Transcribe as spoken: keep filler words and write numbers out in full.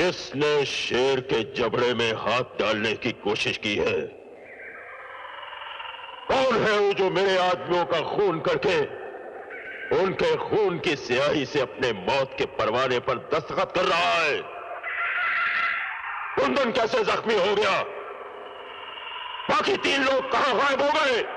किसने शेर के जबड़े में हाथ डालने की कोशिश की है? कौन है वो जो मेरे आदमियों का खून करके उनके खून की स्याही से अपने मौत के परवाने पर दस्तखत कर रहा है? कुंदन कैसे जख्मी हो गया? बाकी तीन लोग कहां गायब हो गए?